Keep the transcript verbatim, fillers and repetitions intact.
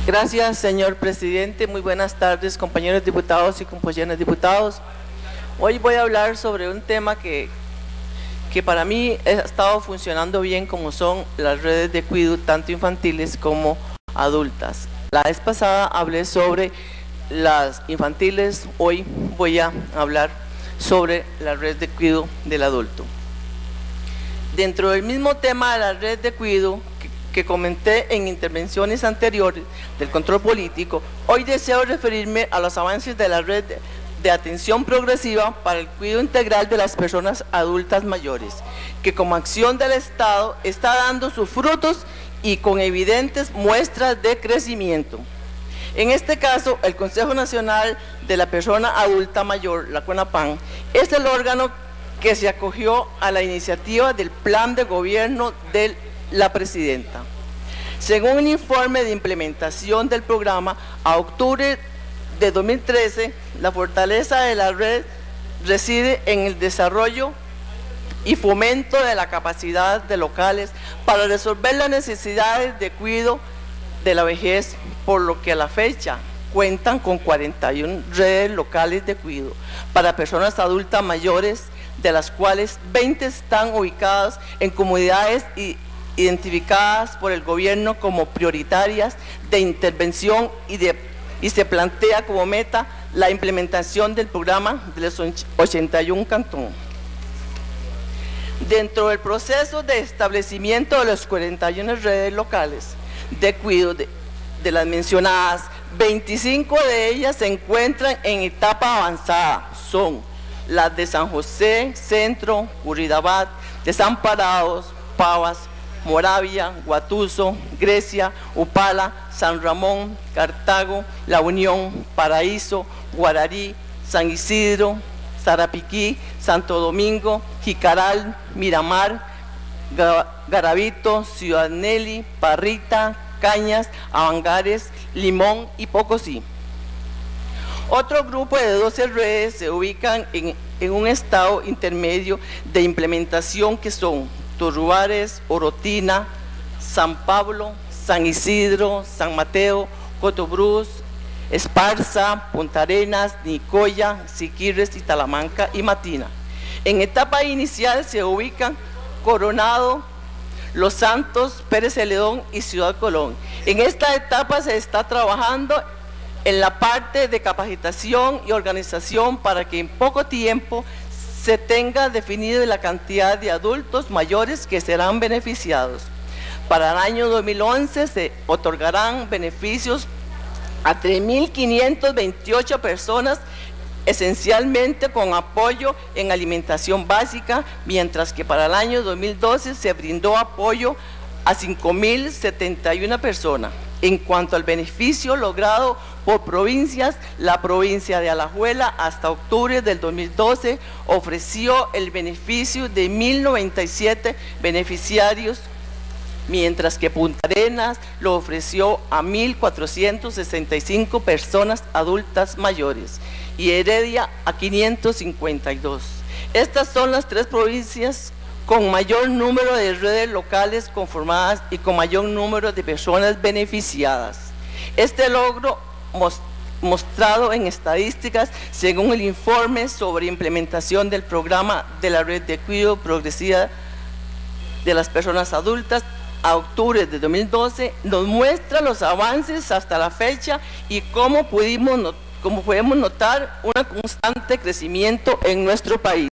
Gracias, señor presidente. Muy buenas tardes, compañeros diputados y compañeras diputados. Hoy voy a hablar sobre un tema que, que para mí ha estado funcionando bien, como son las redes de cuidado, tanto infantiles como adultas. La vez pasada hablé sobre las infantiles, hoy voy a hablar sobre la red de cuidado del adulto. Dentro del mismo tema de la red de cuidado que, que comenté en intervenciones anteriores del control político, hoy deseo referirme a los avances de la red de, de atención progresiva para el cuidado integral de las personas adultas mayores, que como acción del Estado está dando sus frutos y con evidentes muestras de crecimiento. En este caso, el Consejo Nacional de la Persona Adulta Mayor, la CONAPAN, es el órgano que se acogió a la iniciativa del plan de gobierno de la presidenta. Según un informe de implementación del programa, a octubre de dos mil trece, la fortaleza de la red reside en el desarrollo y fomento de la capacidad de locales para resolver las necesidades de cuidado de la vejez, por lo que a la fecha cuentan con cuarenta y una redes locales de cuidado para personas adultas mayores, de las cuales veinte están ubicadas en comunidades identificadas por el gobierno como prioritarias de intervención y, de, y se plantea como meta la implementación del programa de los ochenta y un cantones. Dentro del proceso de establecimiento de las cuarenta y una redes locales de cuidado de, de las mencionadas, veinticinco de ellas se encuentran en etapa avanzada. Son las de San José, Centro, Curridabat, Desamparados, Pavas, Moravia, Guatuso, Grecia, Upala, San Ramón, Cartago, La Unión, Paraíso, Guararí, San Isidro, Sarapiquí, Santo Domingo, Jicaral, Miramar, Garavito, Ciudad Nelly, Parrita, Cañas, Avangares, Limón y Pocosí. Otro grupo de doce redes se ubican en, en un estado intermedio de implementación, que son Turruares, Orotina, San Pablo, San Isidro, San Mateo, Cotobruz, Esparza, Punta Arenas, Nicoya, Siquirres y Talamanca y Matina. En etapa inicial se ubican Coronado, Los Santos, Pérez Celedón y Ciudad Colón. En esta etapa se está trabajando en la parte de capacitación y organización para que en poco tiempo se tenga definida la cantidad de adultos mayores que serán beneficiados. Para el año dos mil once se otorgarán beneficios a tres mil quinientas veintiocho personas, esencialmente con apoyo en alimentación básica, mientras que para el año dos mil doce se brindó apoyo a cinco mil setenta y una personas. En cuanto al beneficio logrado por provincias, la provincia de Alajuela hasta octubre del dos mil doce ofreció el beneficio de mil noventa y siete beneficiarios, mientras que Punta Arenas lo ofreció a mil cuatrocientas sesenta y cinco personas adultas mayores y Heredia a quinientos cincuenta y dos. Estas son las tres provincias con mayor número de redes locales conformadas y con mayor número de personas beneficiadas. Este logro mostrado en estadísticas según el informe sobre implementación del programa de la red de cuidado progresiva de las personas adultas a octubre de dos mil doce, nos muestra los avances hasta la fecha y cómo pudimos, cómo podemos notar un constante crecimiento en nuestro país.